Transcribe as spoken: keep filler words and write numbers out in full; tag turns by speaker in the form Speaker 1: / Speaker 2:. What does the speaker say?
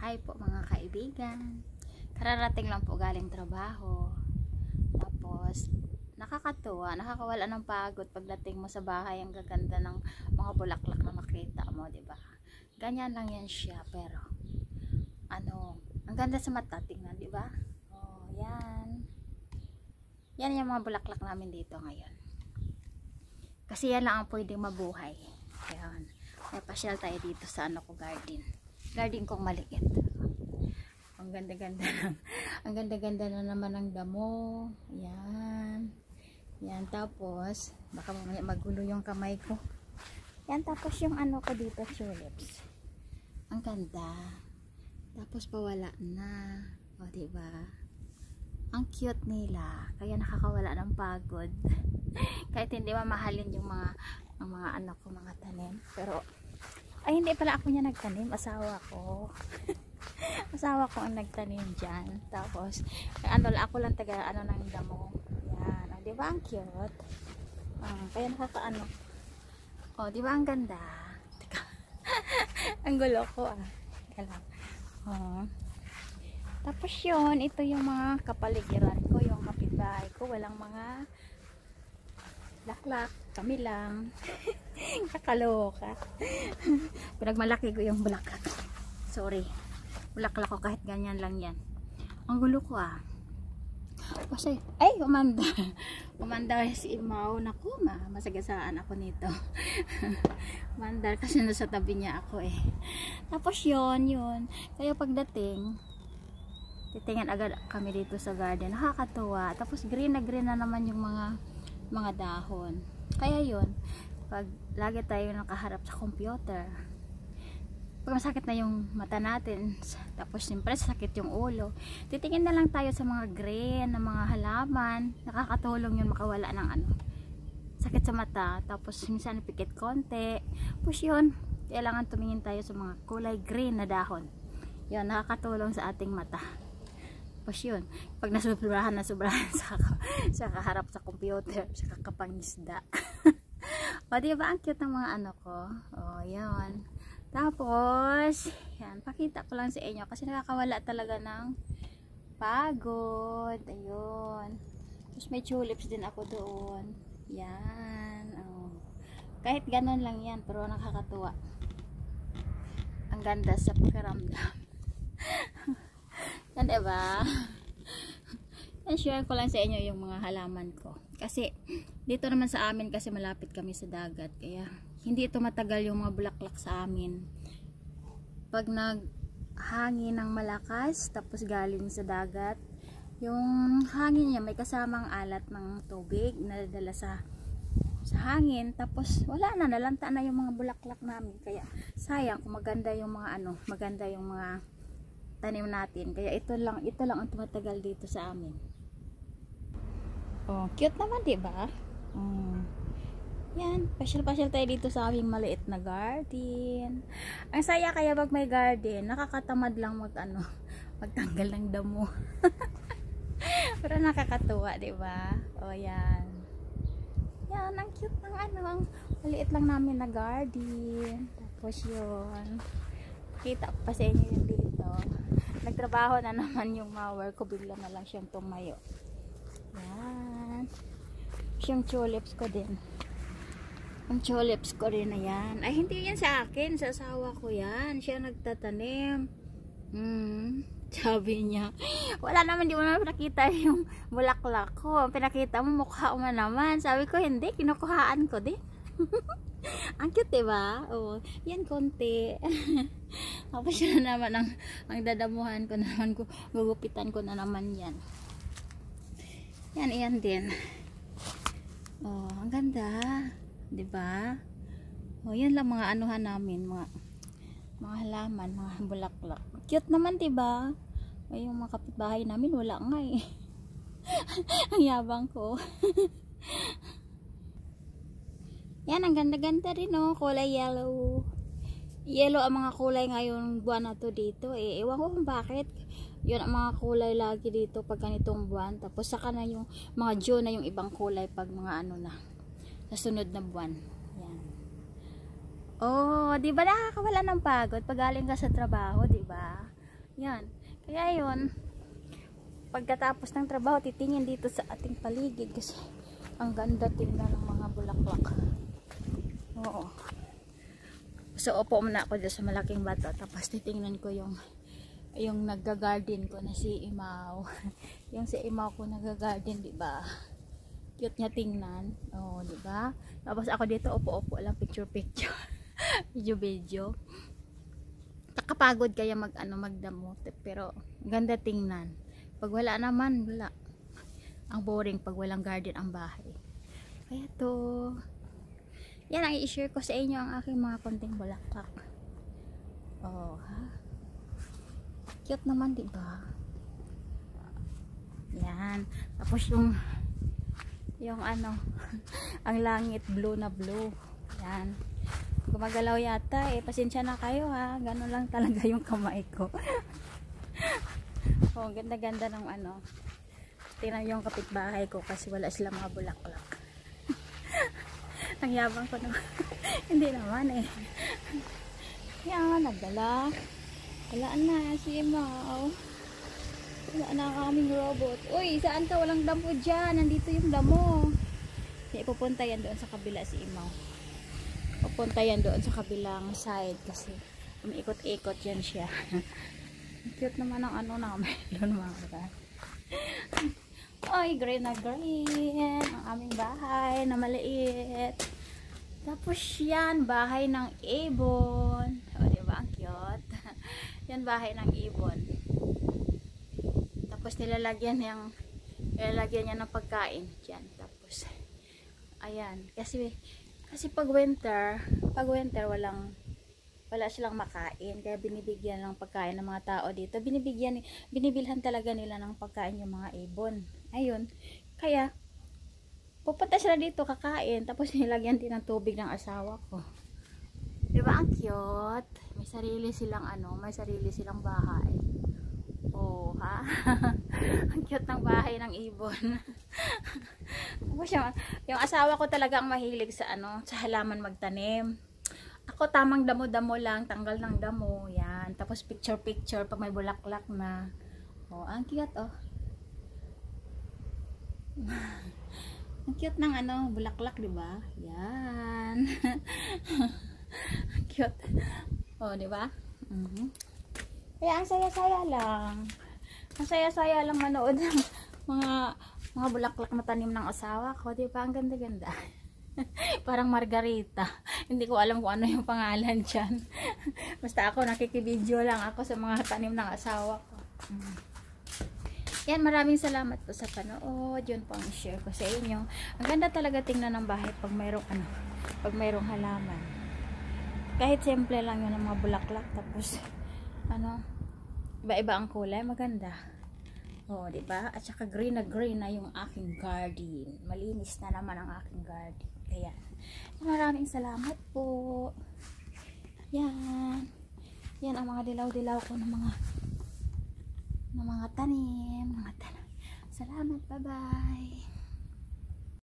Speaker 1: Hi po mga kaibigan. Kararating lang po galing trabaho. Tapos, nakakatuwa, nakakawala ng pagod pagdating mo sa bahay. Ang gaganda ng mga bulaklak na makita mo, di ba? Ganyan lang yan siya, pero ano, ang ganda sa mata, tingnan, di ba? Oh, yan. Yan yung mga bulaklak namin dito ngayon. Kasi yan lang ang pwedeng mabuhay. Yan. May pasyal tayo dito sa ano ko garden. Garden kong maliit. Ang ganda-ganda ng, ang ganda-ganda na naman ng damo. Yan. Yan, tapos baka mamaya magulo yung kamay ko. Yan, tapos yung ano ko dito, tulips. Ang ganda. Tapos pawala na. O, diba? Ang cute nila. Kaya nakakawala ng pagod. Kahit hindi mamahalin yung mga ang mga anak ko, mga tanim. Pero ay, hindi pala ako niya nagtanim, asawa ko. Asawa ko ang nagtanim dyan. Tapos, ano, ako lang taga, ano, ng damo. Yan, oh, di ba ang cute? Uh, kaya nakakaano. Oh, di ba ang ganda? Teka. Ang gulo ko, ah. Teka lang. Oh. Tapos yun, ito yung mga kapaligiran ko, yung kapitbahay ko. Walang mga laklak, kami lang. Kakaloka. Pinagmalaki ko yung bulaklak. Sorry. Bulaklak ko kahit ganyan lang yan. Ang gulo ko, ah. Kasi, ay, umanda. Umanda si Imaw. Naku, ma, masagasaan ako nito. Umanda kasi nasa tabi niya ako, eh. Tapos yun, yun. Kaya pagdating, titingin agad kami dito sa garden. Nakakatuwa. Tapos green na green na naman yung mga mga dahon. Kaya yun, pag lagi tayo nakaharap sa computer, pag masakit na yung mata natin, tapos siyempre sakit yung ulo, titingin na lang tayo sa mga green na mga halaman. Nakakatulong yun makawala ng ano, sakit sa mata. Tapos minsan pikit konti. Tapos yun, kailangan tumingin tayo sa mga kulay green na dahon. Yun, nakakatulong sa ating mata. Tapos yun, pag nasubrahan na sobrahan sa, sa kaharap sa computer, sa kakapangisda. O, diba ang cute ng mga ano ko? O, yan. Tapos, yan, pakita ko lang sa inyo kasi nakakawala talaga ng pagod. Ayun. Tapos may tulips din ako doon. Yan. O. Kahit ganun lang yan, pero nakakatuwa. Ang ganda sa pakiramdam. Yan, diba? And share ko lang sa inyo yung mga halaman ko. Kasi, dito naman sa amin kasi malapit kami sa dagat. Kaya, hindi ito matagal yung mga bulaklak sa amin. Pag naghangin ng malakas, tapos galing sa dagat, yung hangin niya may kasamang alat ng tubig na dala sa sa hangin. Tapos, wala na, nalanta na yung mga bulaklak namin. Kaya, sayang kung maganda yung mga ano, maganda yung mga tanim natin. Kaya ito lang, ito lang ang tumatagal dito sa amin. Oh, cute naman, 'di ba? Oh. Yan, pasyal-pasyal tayo dito sa aming maliit na garden. Ang saya kaya pag may garden, nakakatamad lang mag ano, magtanggal ng damo. Pero nakakatuwa, 'di ba? Oh, yan. Yan, ang cute ng ano, ang maliit lang namin na garden. Tapos 'yun. Kita pa sa inyo yung dito. Nagtrabaho na naman yung mower ko, bigla na lang siyang tumayo. Yan. Yung tulips ko din. Yung tulips ko rin na yan. Ay, hindi yan sa akin. Sa asawa ko yan. Siya nagtatanim. Hmm. Sabi niya. Wala naman, di mo naman pinakita yung bulaklak ko. Pinakita mo, mukha mo naman. Sabi ko, hindi. Kinukuhaan ko din. Ang cute, diba? Oh, yan konti. Tapos yun na naman ang, ang dadamuhan ko naman, gugupitan ko na naman yan. Yan, yan din. Oh, ang ganda. Diba? Oh, yan lang mga anuhan namin, mga mga halaman, mga bulaklak. Cute naman, diba? Oh, yung mga kapitbahay namin, wala nga eh. Ang yabang ko. Yan, ang ganda-ganda rin, oh. Kulay yellow. Yellow ang mga kulay ngayon buwan na to dito, eh. Ewan ko kung bakit. Yun ang mga kulay lagi dito pag ganitong buwan. Tapos saka na yung mga June na yung ibang kulay pag mga ano na. Sa sunod na buwan. Yan. Oh, di ba nakakawala ng pagod pag galing ka sa trabaho, di ba? Yan. Kaya yun, pagkatapos ng trabaho, titingin dito sa ating paligid kasi ang ganda tingnan ng mga bulaklak. Oo. So, upo muna ako dyan sa malaking bato. Tapos, titingnan ko yung yung nagga-garden ko na si Imaw. Yung si Imaw ko nagga-garden, di ba? Cute niya tingnan. Oh, di ba? Tapos ako dito upo-upo lang picture-picture. Video-video. Nakapagod kaya mag ano magdamot, pero ganda tingnan. Pag wala naman, wala. Ang boring pag walang garden ang bahay. Kaya to. Yan ang i-share ko sa inyo ang aking mga konting bulaklak. Oh, ha? Cute naman, di ba? Yan. Tapos yung yung ano, ang langit blue na blue. Yan. Gumagalaw yata eh. Pasensya na kayo ha. Ganun lang talaga yung kamay ko. Oh, ganda-ganda ng ano. Tingnan yung kapitbahay ko kasi wala silang mga bulaklak. Ang yabang ko naman. Hindi naman eh. Yan, nagdala. Wala na si Imaw. Wala na kaming robot. Uy, saan ka? Walang damo dyan. Nandito yung damo. Hindi, pupunta yan doon sa kabila si Imaw. Pupunta yan doon sa kabilang side kasi umiikot-ikot yan siya. Cute naman ang ano namin doon mga karat. Ay, green na green. Ang aming bahay na maliit. Tapos yan, bahay ng ibon. O, diba? Ang cute. Yan, bahay ng ibon. Tapos nilalagyan yung nilalagyan niya ng pagkain diyan. Tapos ayan, kasi kasi pag winter, pag winter walang wala silang makain, kaya binibigyan ng pagkain ng mga tao dito. Binibigyan binibilhan talaga nila ng pagkain yung mga ibon. Ayun. Kaya pupunta sila dito kakain, tapos nilagyan din ng tubig ng asawa ko. 'Di ba ang cute? May sarili silang ano, may sarili silang bahay. Oh, ha? Ang cute ng bahay ng ibon. yung, yung asawa ko talaga ang mahilig sa ano, sa halaman magtanim. Ako tamang damo-damo lang, tanggal ng damo, yan. Tapos picture-picture pag may bulaklak na. Oh, ang cute oh. Ang cute ng ano, bulaklak, 'di ba? Yan. Cute. Oh, 'di ba? Mhm. Kaya ang saya-saya lang. Ang saya-saya lang manood ng mga mga bulaklak na tanim ng asawa ko, 'di ba? Ang ganda-ganda. Parang Margarita. Hindi ko alam kung ano yung pangalan diyan. Basta ako nakikibideo lang ako sa mga tanim ng asawa ko. Mm. Yan, maraming salamat po sa panood. Yun po ang share ko sa inyo. Ang ganda talaga tingnan ng bahay pag mayroong ano, pag mayroong halaman. Kahit simple lang yun ang mga bulaklak, tapos ano, iba-iba ang kulay, maganda. Oh, 'di ba? At saka green na green na yung aking garden. Malinis na naman ang aking garden. Kaya maraming salamat po. Yan. Yan ang mga dilaw-dilaw ko ng mga ng mga tanim, mga tanim. Salamat, bye-bye.